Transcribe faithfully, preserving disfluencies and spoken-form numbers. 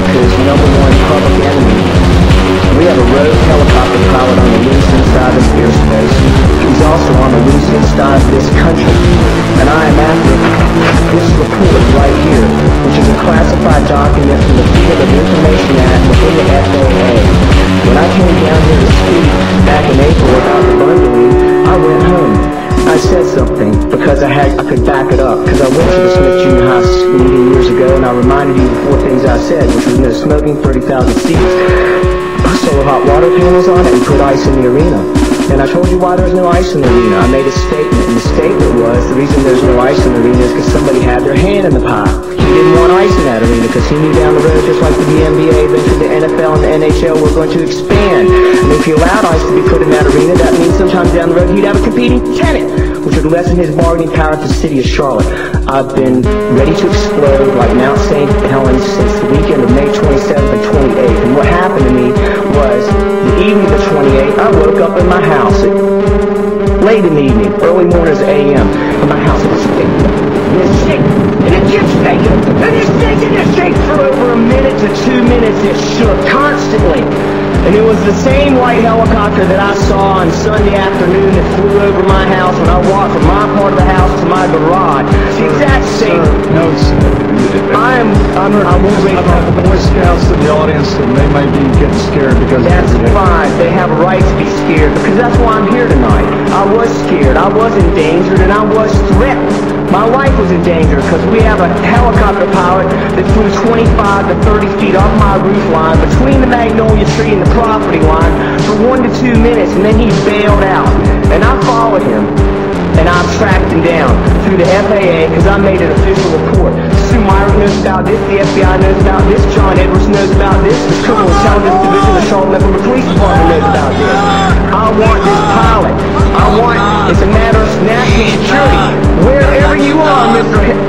America's number one public enemy. We have a rogue helicopter pilot on the loose inside of airspace. He's also on the loose inside of this country. And I am after this report right here, which is a classified document from the Freedom of Information Act within the F A A. When I came down here to speak back in April about the bundling, I went home. I said something because I had I could back it up, because I went to the Smith Junior High meeting years ago and I reminded you of the four things I said, which was no smoking, thirty thousand seats, solar hot water panels on it, and put ice in the arena. And I told you why there's no ice in the arena. I made a statement, and the statement was the reason there's no ice in the arena is because somebody had their hand in the pie. He didn't want ice in that arena because he knew down the road, just like with the N B A, eventually the N F L and the N H L were going to expand. And if he allowed ice to be put in that arena, that means sometime down the road he'd have a competing tenant, which would lessen his bargaining power at the city of Charlotte. I've been ready to explode like Mount Saint Helens since the weekend of May twenty-seventh and twenty-eighth. And what happened to me was the evening of the twenty-eighth, I woke up in my house at, late in the evening, early mornings A M in my house. It was shaking. And it's shaking. And it keeps shaking. And it's shaking. It shakes for over a minute to two minutes. It shook constantly. And it was the same white helicopter that I saw on Sunday afternoon that flew over my house when I walked from my part of the house to my garage. The exact same. No, I am, I'm, I won't raise I've had Boy Scouts in the audience and they may be getting scared because that's fine. They have a right to be scared because that's why I'm here tonight. I was scared. I was endangered and I was threatened. My life was in danger because we have a helicopter pilot that flew twenty-five to thirty feet off my roof line between the magnolia tree and the property line for one to two minutes, and then he bailed out. And I followed him, and I tracked him down through the F A A because I made an official report. Sue Myrick knows about this, the F B I knows about this, John Edwards knows about this, the Criminal Intelligence Division of the Charlotte Metro Police Department knows about this. I want this pilot. I want, it's a matter of national security. Wherever you are, Mister